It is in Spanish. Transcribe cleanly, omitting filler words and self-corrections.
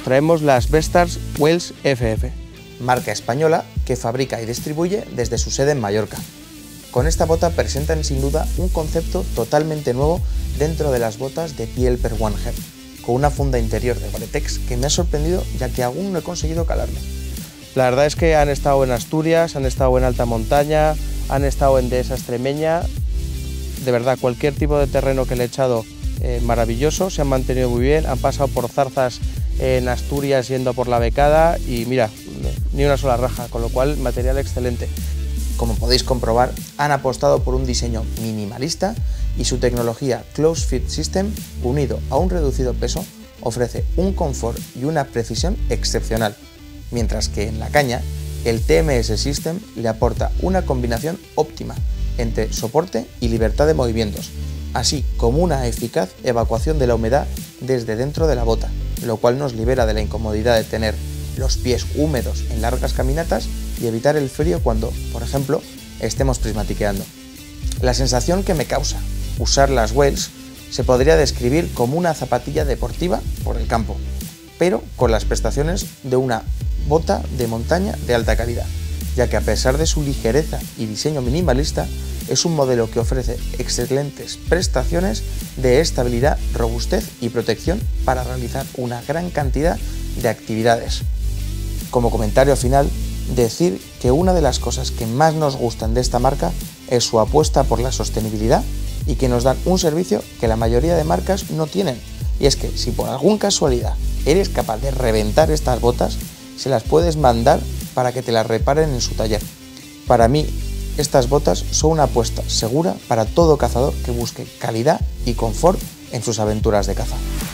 traemos las Bestars Wales FF, marca española que fabrica y distribuye desde su sede en Mallorca. Con esta bota presentan sin duda un concepto totalmente nuevo dentro de las botas de piel per One Hair, con una funda interior de Gore-Tex que me ha sorprendido ya que aún no he conseguido calarme. La verdad es que han estado en Asturias, han estado en alta montaña, han estado en dehesa extremeña. De verdad, cualquier tipo de terreno que le he echado, maravilloso, se han mantenido muy bien, han pasado por zarzas en Asturias yendo por la becada y mira, ni una sola raja, con lo cual material excelente. Como podéis comprobar, han apostado por un diseño minimalista y su tecnología Close Fit System, unido a un reducido peso, ofrece un confort y una precisión excepcional, mientras que en la caña el TMS System le aporta una combinación óptima entre soporte y libertad de movimientos, así como una eficaz evacuación de la humedad desde dentro de la bota, lo cual nos libera de la incomodidad de tener los pies húmedos en largas caminatas y evitar el frío cuando, por ejemplo, estemos prismatiqueando. La sensación que me causa usar las Wales se podría describir como una zapatilla deportiva por el campo, pero con las prestaciones de una bota de montaña de alta calidad, ya que a pesar de su ligereza y diseño minimalista, es un modelo que ofrece excelentes prestaciones de estabilidad, robustez y protección para realizar una gran cantidad de actividades. Como comentario final, decir que una de las cosas que más nos gustan de esta marca es su apuesta por la sostenibilidad y que nos dan un servicio que la mayoría de marcas no tienen. Y es que si por alguna casualidad eres capaz de reventar estas botas, se las puedes mandar para que te las reparen en su taller. Para mí, estas botas son una apuesta segura para todo cazador que busque calidad y confort en sus aventuras de caza.